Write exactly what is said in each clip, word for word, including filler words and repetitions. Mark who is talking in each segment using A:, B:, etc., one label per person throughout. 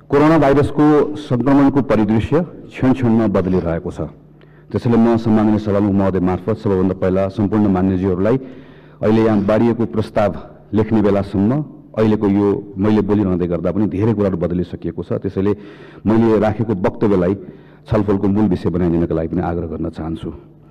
A: Corona भाइरसको संक्रमणको परिदृश्य क्षण क्षणमा बदलिरहेको छ। त्यसैले म सम्माननीय सभामुख महोदय मार्फत सबैभन्दा पहिला सम्पूर्ण मान्यज्यूहरूलाई अहिले यहाँ बाँडिएको प्रस्ताव लेख्ने बेलासम्म अहिलेको यो मैले बोलिरहँदै गर्दा पनि धेरै कुराहरू बदलिसकिएको छ। त्यसैले मैले राखेको वक्तव्यलाई छलफलको मूल विषय बनाइदिनका लागि पनि आग्रह गर्न चाहन्छु।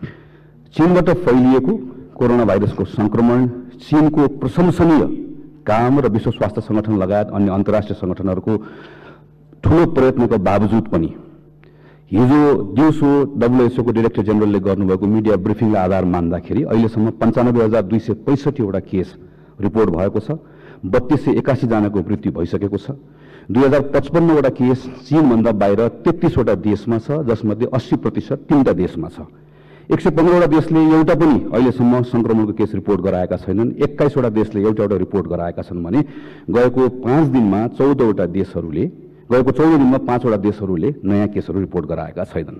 A: चीनबाट फैलिएको कोरोना भाइरसको संक्रमण चीनको प्रशंसनीय काम र विश्व स्वास्थ्य संगठन लगायत अन्य अन्तर्राष्ट्रिय संगठनहरूको ठूलो प्रयत्नको बावजुद पनि हिजो दिउँसो डब्ल्युएचओ को डाइरेक्टर जेनरलले गर्नुभएको मिडिया ब्रिफिङलाई आधार मान्दाखेरि अहिलेसम्म पन्चानब्बे हजार दुई सय पैंसठीवटा केस रिपोर्ट भएको छ। बत्तीस सय एकासी जनाको मृत्यु भइसकेको छ। दुई हजार पचपन्नवटा केस चीनभन्दा बाहिर तेत्तीसवटा देशमा छ, जसमध्ये अस्सी प्रतिशत तीनटा देशमा छ। एक सय पन्ध्रवटा देशले एउटा पनि अहिलेसम्म संक्रमणको केस रिपोर्ट गराएका छैनन्। एक्काइसवटा देशले एउटा एउटा रिपोर्ट गराएका छन् भने गएको पाँच दिनमा चौधवटा देशहरूले गएको चौध दिनमा पाँचवटा देशहरूले नयाँ केसहरू रिपोर्ट गराएका छैनन्।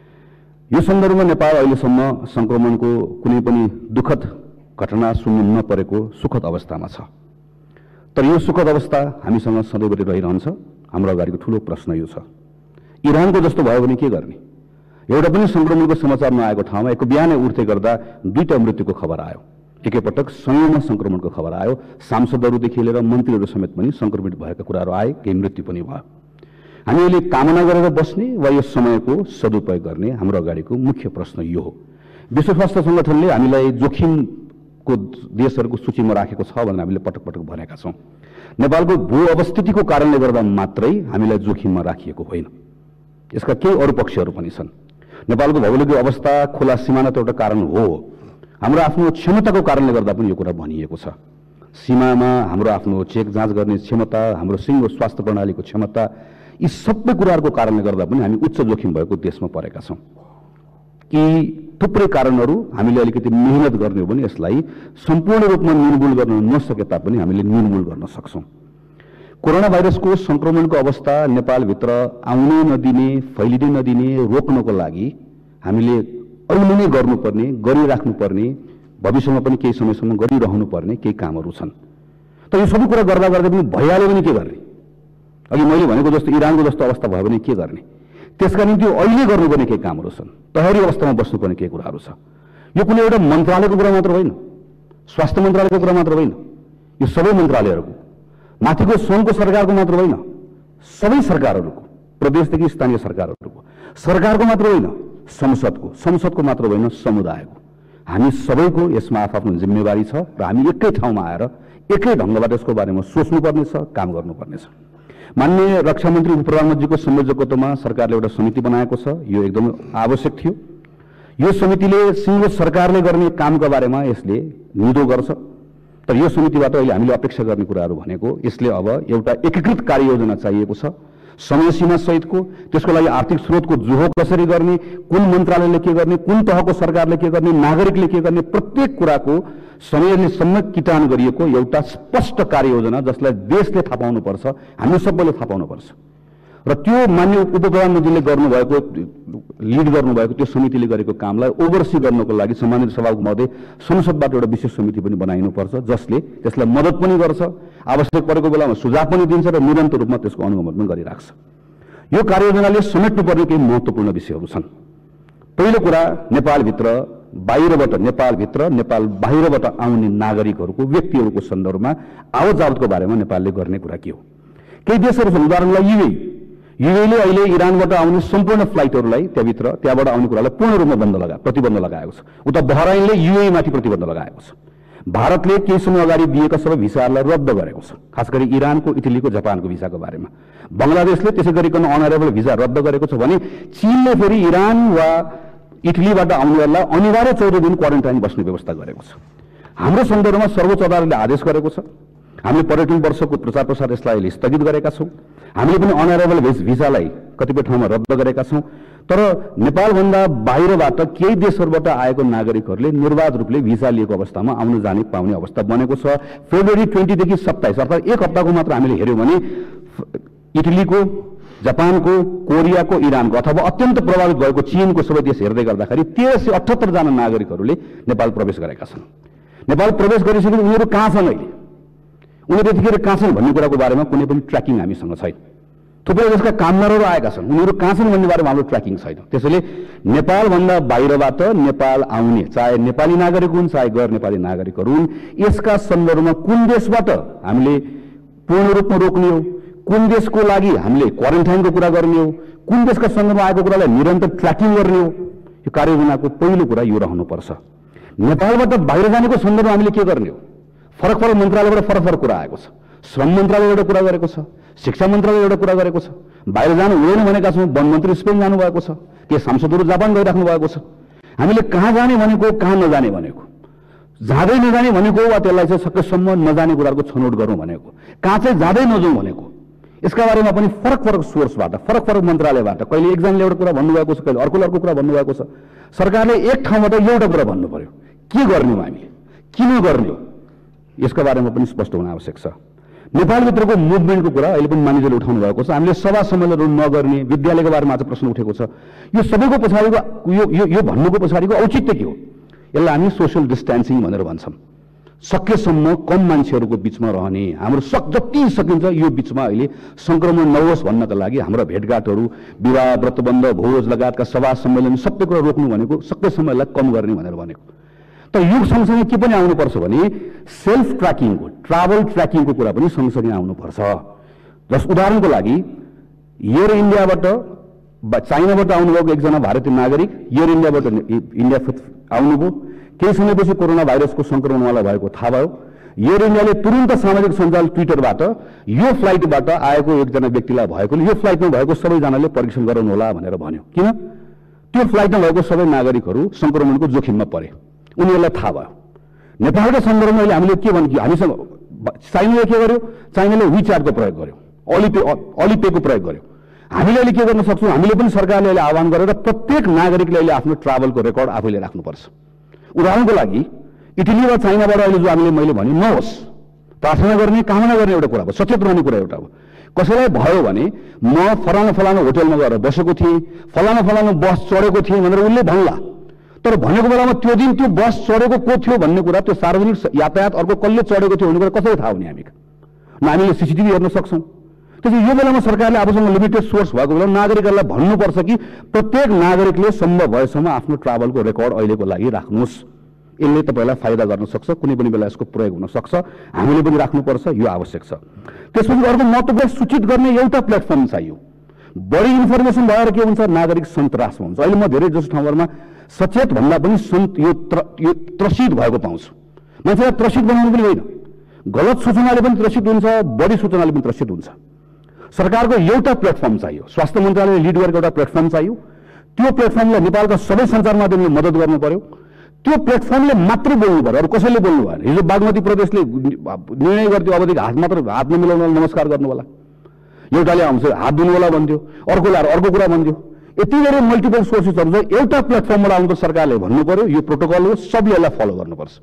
A: यो सन्दर्भमा नेपाल अहिलेसम्म संक्रमणको कुनै पनि दुःखद घटना सुन्नु नपरेको सुखद अवस्थामा छ। तर यो सुखद अवस्था हामीसँग सधैँभरि रहिरहन्छ। हाम्रो अगाडिको ठूलो प्रश्न यो छ, इरानको जस्तो भयो भने के गर्ने? एउटा पनि संक्रमणको समाचार नआएको ठाउँमा एक बिहानै उठ्दै गर्दा दुईटा मृत्युको खबर आयो। एकैपटक सयौंमा संक्रमणको खबर आयो। सांसदहरूदेखि लिएर मन्त्रीहरू समेत पनि संक्रमित भएका कुराहरू आए, केही मृत्यु पनि भयो। हामी अहिले कामना गरेर बस्ने वा यस समयको सदुपयोग गर्ने हाम्रो अगाडिको मुख्य प्रश्न यो हो। विश्व स्वास्थ्य संगठनले हामीलाई जोखिमको देशहरूको सूचीमा राखेको छ भनेर हामीले पटक पटक भनेका छौं। नेपालको भू अवस्थितिको कारणले गर्दा मात्रै हामीलाई जोखिममा राखिएको होइन, यसका केही अरू पक्षहरू पनि छन्। नेपालको भौगोलिक अवस्था, खुला सिमाना त एउटा कारण हो। हाम्रो आफ्नो क्षमताको कारणले गर्दा पनि यो कुरा भनिएको छ। सीमामा हाम्रो आफ्नो चेक जाँच गर्ने क्षमता, हाम्रो सिङ्गो स्वास्थ्य प्रणालीको क्षमता, यी सबै कुराहरूको कारणले गर्दा पनि हामी उच्च जोखिम भएको देशमा परेका छौं। कि थुप्रै कारणहरू हामीले अलिकति मेहनत गर्ने हो भने यसलाई सम्पूर्ण रूपमा निर्मूल गर्न नसके तापनि हामीले निर्मूल गर्न सक्छौं। कोरोना भाइरसको संक्रमणको अवस्था नेपालभित्र आउनै नदिने, फैलिनै नदिने रोक्नको लागि हामीले अहिले नै गर्नुपर्ने, गरिराख्नुपर्ने, भविष्यमा पनि केही समयसम्म गरिरहनुपर्ने केही कामहरू छन्। तर यो सबै कुरा गर्दा गर्दै पनि भइहाल्यो भने के गर्ने? अघि मैले भनेको जस्तो इरानको जस्तो अवस्था भयो भने के गर्ने? त्यसका निम्ति अहिले गर्नुपर्ने केही कामहरू छन्। तयारी अवस्थामा बस्नुपर्ने केही कुराहरू छ। यो कुनै एउटा मन्त्रालयको कुरा मात्र होइन, स्वास्थ्य मन्त्रालयको कुरा मात्र होइन, यो सबै मन्त्रालयहरूको, माथिको सङ्घको सरकारको मात्र होइन, सबै सरकारहरूको, प्रदेशदेखि स्थानीय सरकारहरूको, सरकारको मात्र होइन, संसदको, संसदको मात्र होइन, समुदायको, हामी सबैको यसमा आफ्नो जिम्मेवारी छ र हामी एकै ठाउँमा आएर एकै ढङ्गबाट यसको बारेमा सोच्नुपर्ने छ, काम गर्नुपर्ने छ। माननीय रक्षा मन्त्री उप प्रधानमन्त्रीको संयोजकत्वमा सरकारले एउटा समिति बनाएको छ। यो एकदमै आवश्यक थियो। यो समितिले सिङ्गो सरकारले गर्ने कामका बारेमा यसले निदो गर्छ। तर यो समितिबाट अहिले हामीले अपेक्षा गर्ने कुराहरू भनेको यसले अब एउटा एकीकृत कार्ययोजना चाहिएको छ, समय सीमा सहितको। त्यसको लागि आर्थिक स्रोतको जोहो कसरी गर्ने, कुन मन्त्रालयले के गर्ने, कुन तहको सरकारले के गर्ने, नागरिकले के गर्ने, प्रत्येक कुराको समयले सम्यक किटान गरिएको एउटा स्पष्ट कार्ययोजना जसलाई देशले थाहा पाउनुपर्छ, हामी सबैले थाहा पाउनुपर्छ। र त्यो मान्य उप प्रधानमन्त्रीले गर्नुभएको, लिड गर्नुभएको त्यो समितिले गरेको कामलाई ओभरसी गर्नको लागि सम्मानित सभामुख महोदय संसदबाट एउटा विशेष समिति पनि बनाइनुपर्छ, जसले त्यसलाई मद्दत पनि गर्छ, आवश्यक परेको बेलामा सुझाव पनि दिन्छ र निरन्तर रूपमा त्यसको अनुगमन पनि गरिराख्छ। यो कार्ययोजनाले समेट्नुपर्ने केही महत्त्वपूर्ण विषयहरू छन्। पहिलो कुरा, नेपालभित्र बाहिरबाट, नेपालभित्र नेपाल बाहिरबाट आउने नागरिकहरूको, व्यक्तिहरूको सन्दर्भमा आवत जावतको बारेमा नेपालले गर्ने कुरा के हो? केही देशहरू छन्, उदाहरणलाई युएई युएईले अहिले इरानबाट आउने सम्पूर्ण फ्लाइटहरूलाई त्यहाँभित्र त्यहाँबाट आउने कुरालाई पूर्ण रूपमा बन्द लगा प्रतिबन्ध लगाएको छ। उता बहराइनले युएईमाथि प्रतिबन्ध लगाएको छ। भारतले केही समय अगाडि दिएका सबै भिसाहरूलाई रद्द गरेको छ, खास गरी इरानको, इटलीको, जापानको भिसाको बारेमा। बङ्गलादेशले त्यसै गरिकन अनअरेबल भिसा रद्द गरेको छ भने चीनले फेरि इरान वा इटलीबाट आउनेहरूलाई अनिवार्य चौध दिन क्वारेन्टाइन बस्ने व्यवस्था गरेको छ। हाम्रो सन्दर्भमा सर्वोच्च अदालतले आदेश गरेको छ। हामीले पर्यटन वर्षको प्रचार प्रसार यसलाई अहिले स्थगित गरेका छौँ। हामीले पनि अनअरेबल भिसालाई कतिपय ठाउँमा रद्द गरेका छौँ। तर नेपालभन्दा बाहिरबाट केही देशहरूबाट आएको नागरिकहरूले निर्वाध रूपले भिसा लिएको अवस्थामा आउन जाने पाउने अवस्था बनेको छ। फेब्रुअरी ट्वेन्टीदेखि सत्ताइस अर्थात् एक हप्ताको मात्र हामीले हेऱ्यौँ भने इटलीको, जापानको, कोरियाको, इरानको अथवा अत्यन्त प्रभावित भएको चीनको सबै देश हेर्दै गर्दाखेरि तेह्र सय अठहत्तर जना नागरिकहरूले नेपाल प्रवेश गरेका छन्। नेपाल प्रवेश गरिसकेपछि उनीहरू कहाँ छन् अहिले, उनीहरू यतिखेर कहाँ छन् भन्ने कुराको बारेमा कुनै पनि ट्र्याकिङ हामीसँग छैन। थुप्रै देशका कामदारहरू आएका छन्, उनीहरू कहाँ छन् भन्ने बारेमा हाम्रो ट्र्याकिङ छैन। त्यसैले नेपालभन्दा बाहिरबाट नेपाल आउने, चाहे नेपाली नागरिक हुन् चाहे गैर नेपाली नागरिकहरू हुन्, यसका सन्दर्भमा कुन देशबाट हामीले पूर्ण रूपमा रोक्ने हो, कुन देशको लागि हामीले क्वारेन्टाइनको कुरा गर्ने हो, कुन देशका सन्दर्भमा आएको कुरालाई निरन्तर ट्र्याकिङ गर्ने हो, यो कार्ययोजनाको पहिलो कुरा यो रहनुपर्छ। नेपालबाट बाहिर जानेको सन्दर्भमा हामीले के गर्ने हो? फरक फरक मन्त्रालयबाट फरक फरक कुरा आएको छ। श्रम मन्त्रालयले एउटा कुरा गरेको छ, शिक्षा मन्त्रालयले एउटा कुरा गरेको छ। बाहिर जानु हुँदैन भनेका छौँ, वन मन्त्री स्पेन जानुभएको छ, के सांसदहरू जापान गइराख्नु भएको छ। हामीले कहाँ जाने भनेको, कहाँ नजाने भनेको, जाँदै नजाने भनेको वा त्यसलाई चाहिँ सकेसम्म नजाने कुराको छनौट गरौँ भनेको, कहाँ चाहिँ जाँदै नजाउँ भनेको, यसका बारेमा पनि फरक फरक सोर्सबाट फरक फरक मन्त्रालयबाट कहिले एकजनाले एउटा कुरा भन्नुभएको छ, कहिले अर्कोले अर्को कुरा भन्नुभएको छ। सरकारले एक ठाउँबाट एउटा कुरा भन्नु पर्यो, के गर्ने हो हामीले, किन गर्ने हो, यसका बारेमा पनि स्पष्ट हुन आवश्यक छ। नेपालभित्रको मुभमेन्टको कुरा अहिले पनि मानिसहरूले उठाउनु भएको छ। हामीले सभा सम्मेलनहरू नगर्ने, विद्यालयको बारेमा आज प्रश्न उठेको छ। यो सबैको पछाडिको यो यो यो भन्नुको पछाडिको औचित्य के हो? यसलाई हामी सोसियल डिस्टेन्सिङ भनेर भन्छौँ। सकेसम्म कम मान्छेहरूको बिचमा रहने, हाम्रो सक जति सकिन्छ यो बिचमा अहिले सङ्क्रमण नहोस् भन्नका लागि हाम्रो भेटघाटहरू, विवाह, व्रतबन्ध, भोज लगायतका सभा सम्मेलन सबै कुरा रोक्नु भनेको सकेसम्म यसलाई कम गर्ने भनेर भनेको। तर यो सँगसँगै के पनि आउनुपर्छ भने सेल्फ ट्र्याकिङको, ट्राभल ट्र्याकिङको कुरा पनि सँगसँगै आउनुपर्छ। जस उदाहरणको लागि एयर इन्डियाबाट चाइनाबाट आउनुभएको एकजना भारतीय नागरिक एयर इन्डियाबाट इन्डिया आउनुभयो, केही समयपछि कोरोना भाइरसको सङ्क्रमण उहाँलाई भएको थाहा भयो। एयर इन्डियाले तुरन्त सामाजिक सञ्जाल ट्विटरबाट यो फ्लाइटबाट आएको एकजना व्यक्तिलाई भएकोले यो फ्लाइटमा भएको सबैजनाले परीक्षण गराउनु होला भनेर भन्यो। किन? त्यो फ्लाइटमा भएको सबै नागरिकहरू सङ्क्रमणको जोखिममा परे, उनीहरूलाई थाहा भयो। नेपालका सन्दर्भमा अहिले हामीले के भन्यो, हामीसँग चाइनाले के गर्यो? चाइनाले विचारको प्रयोग गर्यो, अलिपे अलिपेको प्रयोग गर्यो। हामीले अहिले के गर्न सक्छौँ? हामीले पनि सरकारले अहिले आह्वान गरेर प्रत्येक नागरिकले अहिले आफ्नो ट्राभलको रेकर्ड आफैले राख्नुपर्छ। उदाहरणको लागि इटली वा चाइनाबाट अहिले जो हामीले मैले भने नहोस्, प्रार्थना गर्ने, कामना गर्ने एउटा कुरा हो, सचेत रहने कुरा एउटा हो। कसैलाई भयो भने म फलाना फलाना होटलमा गएर बसेको थिएँ, फलाना फलाना बस चढेको थिएँ भनेर उसले भन्ला, तर भनेको बेलामा त्यो दिन त्यो बस चढेको को थियो भन्ने कुरा, त्यो सार्वजनिक यातायात अर्को कसले चढेको थियो भन्ने कुरा कसरी थाहा हुने? हामी न हामीले सिसिटिभी हेर्न सक्छौँ। त्यसैले यो बेलामा सरकारले आफूसँग लिमिटेड सोर्स भएको बेला नागरिकहरूलाई भन्नुपर्छ कि प्रत्येक नागरिकले सम्भव भएसम्म आफ्नो ट्राभलको रेकर्ड अहिलेको लागि राख्नुहोस्। यसले तपाईँलाई फाइदा गर्न सक्छ, कुनै पनि बेला यसको प्रयोग हुन सक्छ, हामीले पनि राख्नुपर्छ, यो आवश्यक छ। त्यसपछि अर्को महत्त्वपूर्ण सूचित गर्ने एउटा प्लेटफर्म चाहियो। बढी इन्फर्मेसन भएर के हुन्छ? नागरिक सन्तासमा हुन्छ। अहिले म धेरै जसो ठाउँहरूमा सचेत भन्दा पनि सन्त यो यो त्रसित भएको पाउँछु। मान्छेलाई त्रसित बनाउनु पनि होइन, गलत सूचनाले पनि त्रसित हुन्छ, बढी सूचनाले पनि त्रसित हुन्छ। सरकारको एउटा प्लेटफर्म चाहियो, स्वास्थ्य मन्त्रालयले लिड गरेको एउटा प्लेटफर्म चाहियो। त्यो प्लेटफर्मलाई नेपालका सबै सञ्चार माध्यमले मद्दत गर्नु पर्यो। त्यो प्लेटफर्मले मात्र बोल्नु पर्यो, अरू कसैले बोल्नु भएन। हिजो बागमती प्रदेशले निर्णय गर्थ्यो अबदेखि हात मात्र हात नमिलाउन नमस्कार गर्नु होला, एउटाले आउँछ हात धुनु होला भन्थ्यो, अर्कोले अर्को कुरा भन्थ्यो। यति धेरै मल्टिपल सोर्सेसहरू छ, एउटा प्लेटफर्मबाट आउनु त सरकारले भन्नु पर्यो यो प्रोटोकल हो, सबले यसलाई फलो गर्नुपर्छ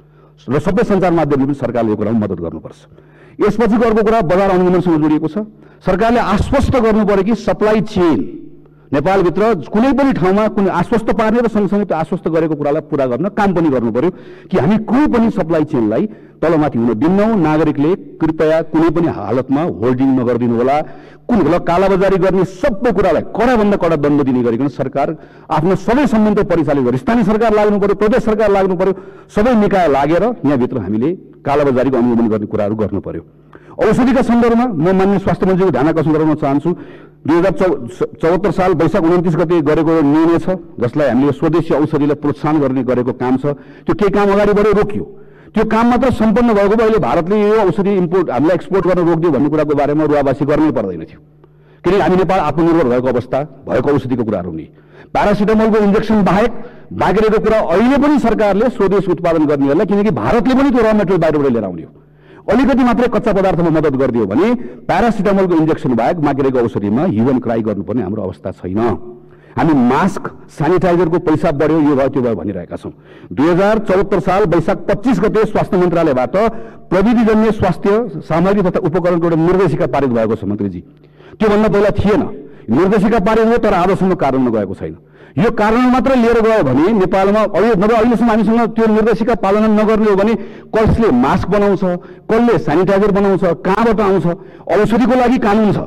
A: र सबै सञ्चार माध्यमले पनि सरकारले यो कुरामा मद्दत गर्नुपर्छ। यसपछिको अर्को कुरा बजार अनुगमनसँग जोडिएको छ। सरकारले आश्वस्त गर्नु पर्यो कि सप्लाई चेन नेपालभित्र कुनै पनि ठाउँमा कुनै आश्वस्त पार्ने र सँगसँगै त्यो आश्वस्त गरेको कुरालाई पुरा गर्न काम पनि गर्नु पर्यो कि हामी कुनै पनि सप्लाई चेनलाई तलमाथि हुन दिन्नौँ। नागरिकले कृपया कुनै पनि हालतमा होल्डिङ नगरिदिनु होला। कुन बेला कालाबजारी गर्ने सबै कुरालाई कडाभन्दा कडा दण्ड दिने गरिकन सरकार आफ्नो सबै सम्बन्धित परिचालित गरी स्थानीय सरकार लाग्नु पर्यो, प्रदेश सरकार लाग्नु पर्यो, सबै निकाय लागेर यहाँभित्र हामीले कालाबजारीको अनुगमन गर्ने कुराहरू गर्नु पर्यो। औषधिका सन्दर्भमा म मान्य स्वास्थ्य मन्त्रीको ध्यान आकर्षण गराउन चाहन्छु। दुई हजार चौ चौहत्तर साल वैशाख उन्तिस गते गरेको निर्णय छ, जसलाई हामीले स्वदेशी औषधिलाई प्रोत्साहन गर्ने गरेको काम छ। त्यो केही काम अगाडि बढ्यो, रोकियो। त्यो काम मात्र सम्पन्न भएको भए अहिले भारतले यो औषधि इम्पोर्ट हामीलाई एक्सपोर्ट गर्न रोकिदियो भन्ने कुराको बारेमा रुवाबासी गर्नै पर्दैन थियो, किनकि हामी नेपाल आत्मनिर्भर भएको अवस्था भएको औषधिको कुराहरू नि प्यारासिटामोलको इन्जेक्सन बाहेक बाँकी रहेको कुरा अहिले पनि सरकारले स्वदेश उत्पादन गर्नेहरूलाई, किनकि भारतले पनि त्यो र मेटेरियल बाहिरबाट लिएर आउने हो, अलिकति मात्रै कच्चा पदार्थमा मद्दत गरिदियो भने प्यारासिटामोलको इन्जेक्सन बाहेक बाँकी रहेको औषधिमा ह्युमन क्राई गर्नुपर्ने हाम्रो अवस्था छैन। हामी मास्क सेनिटाइजरको पैसा बढ्यो, यो भयो त्यो भयो भनिरहेका छौँ। दुई हजार चौहत्तर साल वैशाख पच्चिस गते स्वास्थ्य मन्त्रालयबाट प्रविधिजन्य स्वास्थ्य सामग्री तथा उपकरणको एउटा निर्देशिका पारित भएको छ मन्त्रीजी। त्योभन्दा पहिला थिएन, निर्देशिका पारित हो तर आजसम्म कार्यान्वयन गएको छैन। यो कार्यान्वयन मात्र लिएर गयो भने नेपालमा अहिले नभए अहिलेसम्म हामीसँग त्यो निर्देशिका पालना नगर्ने हो भने कसले मास्क बनाउँछ, कसले सेनिटाइजर बनाउँछ, कहाँबाट आउँछ, औषधिको लागि कानुन छ,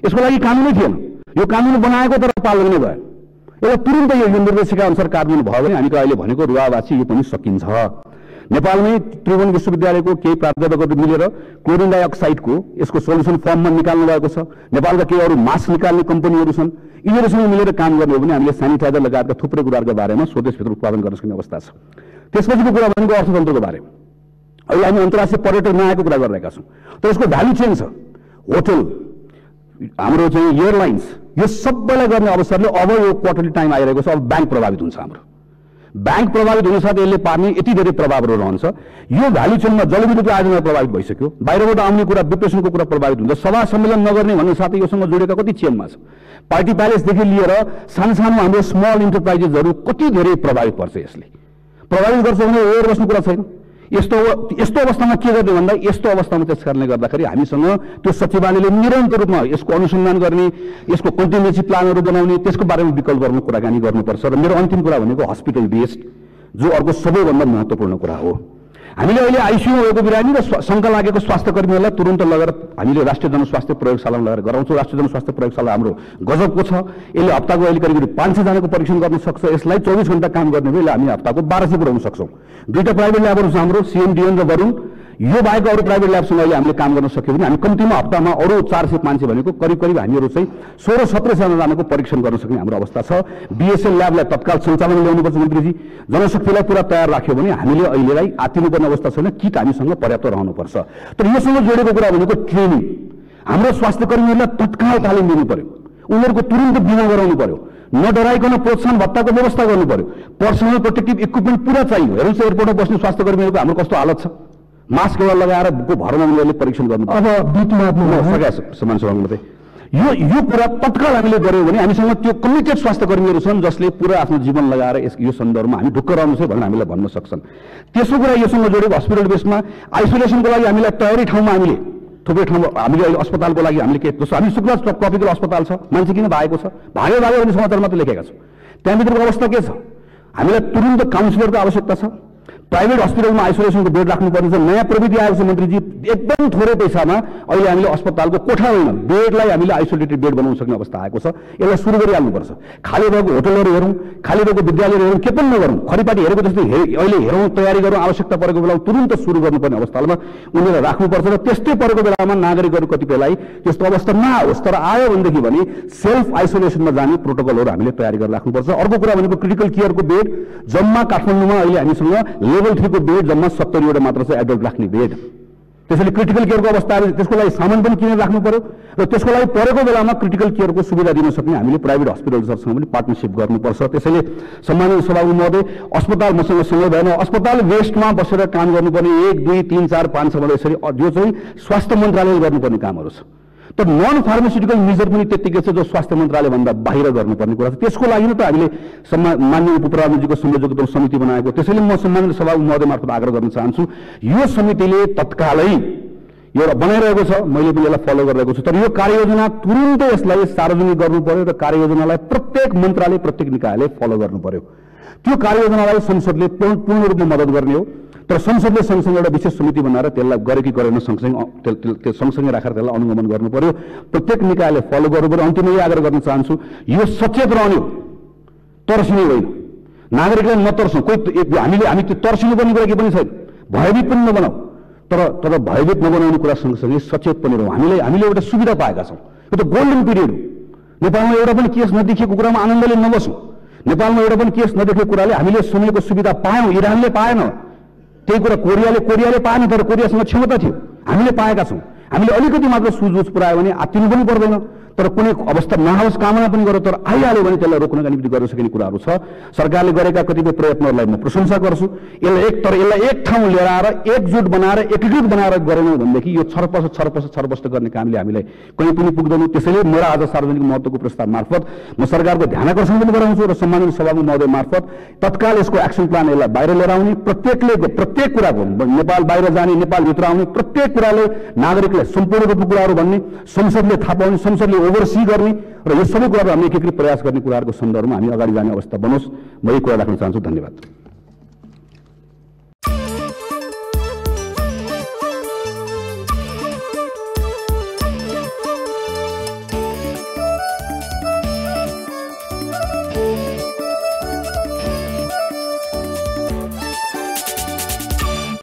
A: यसको लागि कानुनै थिएन, यो कानुन बनाएको तर पालन नै भयो। यसलाई तुरुन्तै यो निर्देशिका अनुसार कार्यान्वयन भयो भने हामी त अहिले भनेको रुवावासी यो पनि सकिन्छ। नेपालमै त्रिभुवन विश्वविद्यालयको केही प्राध्यापकहरू मिलेर क्लोरिन डाइअक्साइडको यसको सोल्युसन फर्ममा निकाल्नु भएको छ। नेपालका केही अरू मास्क निकाल्ने कम्पनीहरू छन्, यिनीहरूसँग मिलेर काम गर्ने हो भने हामीले सेनिटाइजर लगायतका थुप्रै कुराहरूको बारेमा स्वदेशभित्र उत्पादन गर्न सक्ने अवस्था छ। त्यसपछिको कुरा भनेको अर्थतन्त्रको बारेमा। अहिले हामी अन्तर्राष्ट्रिय पर्यटक नआएको कुरा गरिरहेका छौँ, तर यसको भ्यालु चेन छ। होटल, हाम्रो चाहिँ एयरलाइन्स, यो सबैलाई गर्ने अवसरले अब यो क्वार्टरली टाइम आइरहेको छ। अब ब्याङ्क प्रभावित हुन्छ, हाम्रो ब्याङ्क प्रभावित हुन साथ यसले पार्ने यति धेरै प्रभावहरू रहन्छ। यो भ्यालु चेनमा जलविद्युत आयोजना प्रभावित भइसक्यो, बाहिरबाट आउने कुरा डिप्रेसनको कुरा प्रभावित हुन्छ, सभा सम्मेलन नगर्ने भन्ने साथै योसँग जोडेका कति चेनमा छ। पार्टी प्यालेसदेखि लिएर सानो सानो हाम्रो स्मल इन्टरप्राइजेसहरू कति धेरै प्रभावित पर्छ। यसले प्रभावित गर्छ भने ओर बस्ने कुरा छैन। यस्तो यस्तो अवस्थामा के गर्ने भन्दा यस्तो अवस्थामा त्यस कारणले गर्दाखेरि हामीसँग त्यो सचिवालयले निरन्तर रूपमा यसको अनुसन्धान गर्ने, यसको कन्टिन्जेन्सी प्लानहरू बनाउने, त्यसको बारेमा विकल्प गर्नु कुराकानी गर्नुपर्छ। र मेरो अन्तिम कुरा भनेको हस्पिटल बेस्ड, जो अर्को सबैभन्दा महत्त्वपूर्ण कुरा हो। हामीले अहिले आइसियू भएको बिरामी र शङ्का लागेको स्वास्थ्य कर्मीहरूलाई तुरन्त लगेर हामीले राष्ट्रिय जनस्वास्थ्य प्रयोगशालामा लगेर गराउँछौँ। राष्ट्रिय जनस्वास्थ्य प्रयोगशाला हाम्रो गजबको छ। यसले हप्ताको अहिले करिब करिब पाँच सयजनाको परीक्षण गर्न सक्छ। यसलाई चौबिस घण्टा काम गर्ने बेला हामी हप्ताको बाह्र सय पुऱ्याउन सक्छौँ। दुईवटा प्राइभेट ल्याबहरू छ हाम्रो, सिएमडिएन र वरुण। यो बाहेक अरू प्राइभेट ल्याबसँग अहिले हामीले काम गर्न सक्यौँ भने हामी कम्तीमा हप्तामा अरू चार सय पाँच सय भनेको करिब करिब हामीहरू चाहिँ सोह्र सत्र सयजनाको परीक्षण गर्न सक्ने हाम्रो अवस्था छ। बिएसएल ल्याबलाई तत्काल सञ्चालन ल्याउनुपर्छ मन्त्रीजी। जनशक्तिलाई पुरा तयार राख्यो भने हामीले अहिलेलाई आत्तिनुपर्ने अवस्था छैन। किट हामीसँग पर्याप्त रहनुपर्छ। तर योसँग जोडेको कुरा भनेको ट्रेनिङ। हाम्रो स्वास्थ्य कर्मीहरूलाई तत्काल तालिम दिनु पर्यो, उनीहरूको तुरन्त बिमा गराउनु पर्यो, नडराइकन प्रोत्साहन भत्ताको व्यवस्था गर्नु पर्यो, पर्सनल प्रोटेक्टिभ इक्विपमेन्ट पुरा चाहियो। हेर्नुहोस् एयरपोर्टमा बस्ने स्वास्थ्य कर्मीहरूको हाम्रो कस्तो हालत छ। मास्क एउटा लगाएर भरमा उनीहरूले परीक्षण गर्नु। अब समान सभामा मात्रै यो यो कुरा तत्काल हामीले गऱ्यौँ भने हामीसँग त्यो कमिटेड स्वास्थ्य कर्मीहरू छन् जसले पुरा आफ्नो जीवन लगाएर यस यो सन्दर्भमा हामी ढुक्क रहनु छ भनेर हामीलाई भन्न सक्छन्। तेस्रो कुरा योसँग जोडेको हस्पिटल बेसमा आइसोलेसनको लागि हामीलाई तयारी ठाउँमा हामीले थुप्रै ठाउँमा हामीले अहिले अस्पतालको लागि हामीले के जस्तो हामी शुक्ला ट्रपिकल अस्पताल छ, मान्छे किन भागेको छ, भाग्यो भाग्यो भन्ने समाचार मात्रै लेखेका छौँ। त्यहाँभित्रको अवस्था के छ? हामीलाई तुरन्त काउन्सिलरको आवश्यकता छ। प्राइभेट हस्पिटलमा आइसोलेसनको बेड राख्नुपर्ने छ। नयाँ प्रविधि आएको छ मन्त्रीजी, एकदम थोरै पैसामा अहिले हामीले अस्पतालको कोठा होइन बेडलाई हामीले आइसोलेटेड बेड बनाउन सक्ने अवस्था आएको छ। यसलाई सुरु गरिहाल्नुपर्छ। खाली भएको होटलहरू हेरौँ, खाली भएको विद्यालयहरू हेरौँ, के पनि नगरौँ, खरिपाटी हेरेको जस्तै अहिले हेरौँ, तयारी गरौँ। आवश्यकता परेको बेलामा तुरन्त सुरु गर्नुपर्ने अवस्थामा उनीहरूलाई राख्नुपर्छ। र त्यस्तै परेको बेलामा नागरिकहरू कतिपयलाई त्यस्तो अवस्था नआओस्, तर आयो भनेदेखि भने सेल्फ आइसोलेसनमा जाने प्रोटोकलहरू हामीले तयारी गरेर राख्नुपर्छ। अर्को कुरा भनेको क्रिटिकल केयरको बेड जम्मा काठमाडौँमा अहिले हामीसँग लेभल थ्रीको बेड जम्मा सत्तरीवटा मात्र छ एडल्ट राख्ने बेड। त्यसैले क्रिटिकल केयरको अवस्था त्यसको लागि सामान पनि किनेर राख्नु पर्यो र त्यसको लागि परेको बेलामा क्रिटिकल केयरको सुविधा दिन सक्ने हामीले प्राइभेट हस्पिटलहरूसँग पनि पार्टनरसिप गर्नुपर्छ। त्यसैले सम्माननीय सभापति महोदय, अस्पताल मसँग सँगै भएन, अस्पताल वेस्टमा बसेर काम गर्नुपर्ने एक दुई तिन चार पाँच छ भन्दा यसरी जो चाहिँ स्वास्थ्य मन्त्रालयले गर्नुपर्ने कामहरू छ। तर नन फार्मास्युटिकल मेजर पनि त्यत्तिकै छ जो स्वास्थ्य मन्त्रालयभन्दा बाहिर गर्नुपर्ने कुरा छ। त्यसको लागि त हामीले माननीय उपप्रधानमन्त्रीको संयोजकत्व समिति बनाएको। त्यसैले म सम्मानित सभापति महोदय मार्फत आग्रह गर्न चाहन्छु, यो समितिले तत्कालै एउटा बनाइरहेको छ, मैले पनि यसलाई फलो गरिरहेको छु। तर यो कार्ययोजना तुरुन्तै यसलाई सार्वजनिक गर्नु पर्यो र कार्ययोजनालाई प्रत्येक मन्त्रालय प्रत्येक निकायले फलो गर्नु पर्यो। त्यो कार्ययोजनालाई संसदले पूर्ण रूपमा मद्दत गर्ने हो। तर संसदले सँगसँगै एउटा विशेष समिति बनाएर त्यसलाई गरे कि गरेन सँगसँगै सँगसँगै राखेर त्यसलाई अनुगमन गर्नु पर्यो। प्रत्येक निकायले फलो गर्नु पर्यो। अन्तिममा आग्रह गर्न चाहन्छु, यो सचेत रहने हो, तर्सिने होइन। नागरिकलाई नतर्सौँ। कोही हामीले हामी त्यो तर्सिनुपर्ने कुरा के पनि छैन, भयभीत पनि नबनाऊ। तर तर भयभीत नबनाउने कुरा सँगसँगै सचेत पनि रहौँ। हामीले हामीले एउटा सुविधा पाएका छौँ, यो त गोल्डन पिरियड हो। नेपालमा एउटा पनि केस नदेखिएको कुरामा आनन्दले नबसौँ। नेपालमा एउटा पनि केस नदेखेको कुराले हामीले समयको सुविधा पायौँ, इरानले पाएन। त्यही कुरा कोरियाले कोरियाले पाएन, तर कोरियासँग क्षमता थियो, हामीले पाएका छौँ। हामीले अलिकति मात्र सुझबुझ पुऱ्यायो भने आत्तिनु पनि पर्दैन। तर कुनै अवस्था नहोस् कामना पनि गर्यो, तर आइहाल्यो भने त्यसलाई रोक्नका निम्ति गर्न सकिने कुराहरू छ। सरकारले गरेका कतिपय प्रयत्नहरूलाई म प्रशंसा गर्छु। यसलाई एक तर यसलाई एक ठाउँ लिएर आएर एकजुट बनाएर एकीकृत बनाएर गरेनौँ भनेदेखि यो छरपस छरपस छरपस्ट गर्ने कामले हामीलाई कहीँ पनि पुग्दैनौँ। त्यसैले मेरो आज सार्वजनिक महत्त्वको प्रस्ताव मार्फत म सरकारको ध्यानाकर्षण पनि गराउँछु र सम्मानित सभापति महोदय मार्फत तत्काल यसको एक्सन प्लान यसलाई बाहिर लिएर आउने, प्रत्येकले प्रत्येक कुराको नेपाल बाहिर जाने, नेपालभित्र आउने प्रत्येक कुराले नागरिकलाई सम्पूर्ण रूपमा कुराहरू भन्ने, संसदले थाहा पाउने, संसदले ओभरसी गर्ने र यो सबै कुराहरू हामी एकीकृत प्रयास गर्ने कुराहरूको सन्दर्भमा हामी अगाडि जाने अवस्था बनोस्। म यही कुरा राख्न चाहन्छु। धन्यवाद।